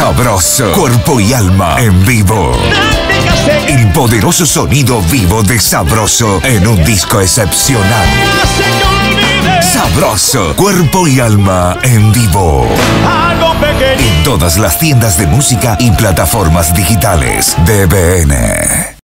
Sabroso, cuerpo y alma en vivo. El poderoso sonido vivo de Sabroso en un disco excepcional. Sabroso, cuerpo y alma en vivo. En todas las tiendas de música y plataformas digitales de BN.